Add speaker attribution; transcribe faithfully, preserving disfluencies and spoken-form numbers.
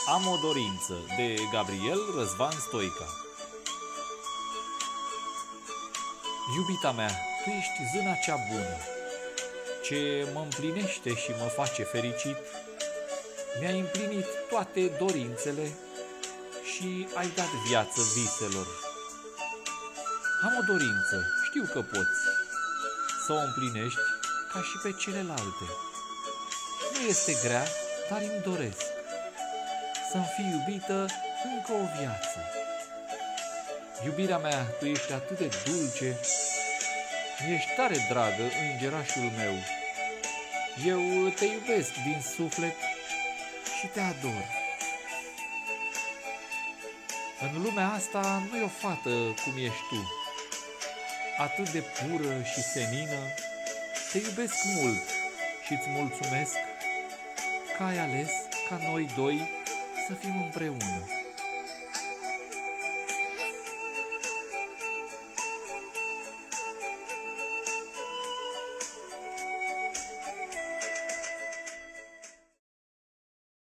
Speaker 1: Am o dorință, de Gabriel Răzvan Stoica. Iubita mea, tu ești zâna cea bună, ce mă împlinește și mă face fericit. Mi-ai împlinit toate dorințele și ai dat viață viselor. Am o dorință, știu că poți să o împlinești ca și pe celelalte. Nu este grea, dar îmi doresc să-mi fii iubită încă o viață. Iubirea mea, tu ești atât de dulce, mi-ești tare dragă, îngerașul meu. Eu te iubesc din suflet și te ador. În lumea asta nu e o fată cum ești tu, atât de pură și senină. Te iubesc mult și îți mulțumesc că ai ales ca noi doi să fim împreună.